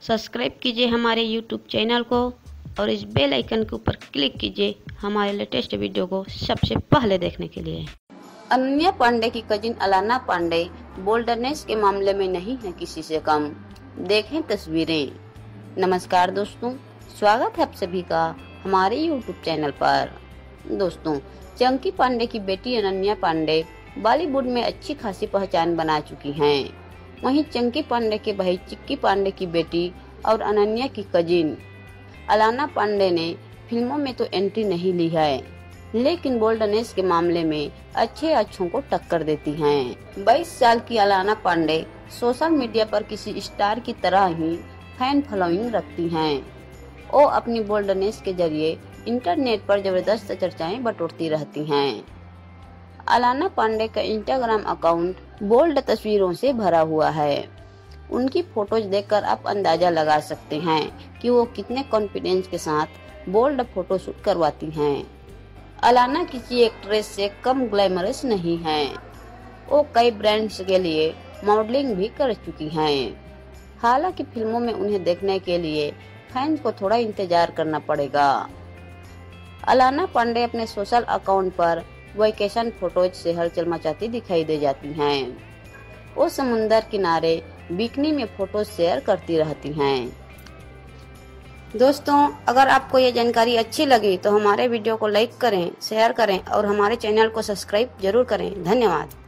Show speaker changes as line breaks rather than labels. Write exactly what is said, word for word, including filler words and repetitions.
Subscribe कीजिए हमारे YouTube channel को और इस बेल आइकन के ऊपर क्लिक कीजिए हमारे लेटेस्ट वीडियो को सबसे पहले देखने के लिए।
अनन्या पांडे की कजिन अलाना पांडे बोल्डनेस के मामले में नहीं है किसी से कम। देखें तस्वीरें। नमस्कार दोस्तों, स्वागत है आप सभी का हमारे यूट्यूब चैनल पर। दोस्तों, चंकी पांडे की बेटी अनन्या पांडे बॉलीवुड में अच्छी खासी पहचान बना चुकी हैं। वहीं चंकी पांडे के भाई चिक्की पांडे की बेटी और अनन्या की कजिन अलाना पांडे ने फिल्मों में तो एंट्री नहीं ली है, लेकिन बोल्डनेस के मामले में अच्छे अच्छों को टक्कर देती हैं। बाईस साल की अलाना पांडे सोशल मीडिया पर किसी स्टार की तरह ही फैन फॉलोइंग रखती हैं। वो अपनी बोल्डनेस के जरिए इंटरनेट पर जबरदस्त चर्चाएं बटोरती रहती हैं। अलाना पांडे का इंस्टाग्राम अकाउंट बोल्ड तस्वीरों से भरा हुआ है। उनकी फोटोज देखकर आप अंदाजा लगा सकते हैं कि वो कितने कॉन्फिडेंस के साथ बोल्ड फोटो शूट करवाती हैं। अलाना किसी एक्ट्रेस से कम ग्लैमरस नहीं है। वो कई ब्रांड्स के लिए मॉडलिंग भी कर चुकी हैं। हालांकि फिल्मों में उन्हें देखने के लिए फैंस को थोड़ा इंतजार करना पड़ेगा। अलाना पांडे अपने सोशल अकाउंट पर वेकेशन फोटोज से हलचल मचाती दिखाई दे जाती हैं। वो समुंदर किनारे बिकनी में फोटो शेयर करती रहती हैं। दोस्तों, अगर आपको ये जानकारी अच्छी लगी तो हमारे वीडियो को लाइक करें, शेयर करें और हमारे चैनल को सब्सक्राइब जरूर करें। धन्यवाद।